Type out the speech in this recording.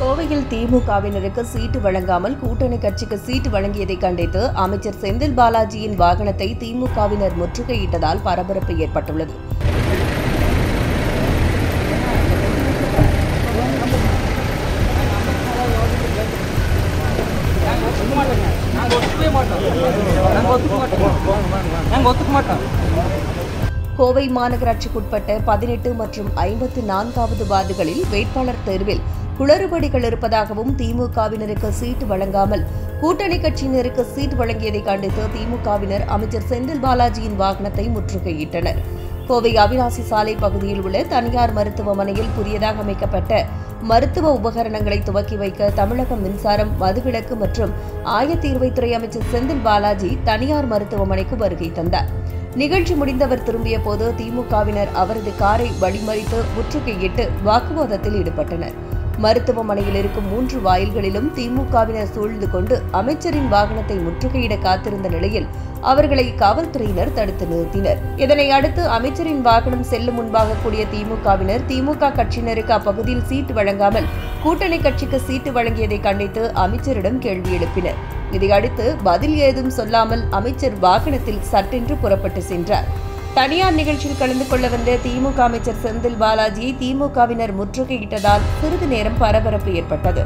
கோவையில் திமுகவினருக்கு சீட்டு வழங்காமல் கூட்டணி கட்சிக்கு சீட்டு வழங்கியதை கண்டித்து அமைச்சர் செந்தில் பாலாஜியின் வாகனத்தை திமுகவினர் முற்றுகையிட்டதால் பரபரப்பு ஏற்பட்டுள்ளது. கோவை மாநகராட்சிக்குட்பட்ட 18 மற்றும் 54வது வார்டுகளில் வேட்பாளர் தேர்வில் குளறுபடிகள் இருப்பதாகவும் திமுகவினருக்கு சீட்டு வழங்காமல் கூட்டணி கட்சியினருக்கு சீட்டு வழங்கியதை கண்டித்து திமுகவினர் அமைச்சர் செந்தில் பாலாஜியின் வாகனத்தை முற்றுகையிட்டனர். கோவை அவிநாசி சாலை பகுதியில் உள்ள தனியார் மருத்துவமனையில் புதியதாக அமைக்கப்பட்ட மருத்துவ உபகரணங்களை துவக்கி வைக்க தமிழக மின்சாரம், மதுவிலக்கு மற்றும் ஆயத்தீர்வைத்துறை அமைச்சர் செந்தில் பாலாஜி தனியார் மருத்துவமனைக்கு வருகை தந்தார். நிகழ்ச்சி முடிந்தவர் திரும்பிய போது திமுகவினர் அவரது காரை வழிமறித்து முற்றுகையிட்டு வாக்குவாதத்தில் ஈடுபட்டனர். மருத்துவமனையில் இருக்கும் 3 வாயில்களிலும் திமுகவினர் சூழ்ந்து கொண்டு அமைச்சரின் வாகனத்தை முற்றுகையிட காத்திருந்த நிலையில் அவர்களை காவல்துறையினர் தடுத்து நிறுத்தினர். இதனை அடுத்து அமைச்சரின் வாகனம் செல்லும் முன்பாக கூடிய திமுகவினர் திமுக கட்சியினருக்கு அப்பகுதியில் சீட்டு வழங்காமல் கூட்டணி கட்சிக்கு சீட்டு வழங்கியதை கண்டித்து அமைச்சரிடம் கேள்வி எழுப்பினர். இதையடுத்து பதில் ஏதும் சொல்லாமல் அமைச்சர் வாகனத்தில் சட்டென்று புறப்பட்டு சென்றார். தனியார் நிகழ்ச்சியில் கலந்து கொள்ள வந்த திமுக அமைச்சர் செந்தில் பாலாஜியை திமுகவினர் முற்றுகையிட்டதால் சிறிது நேரம் பரபரப்பு ஏற்பட்டது.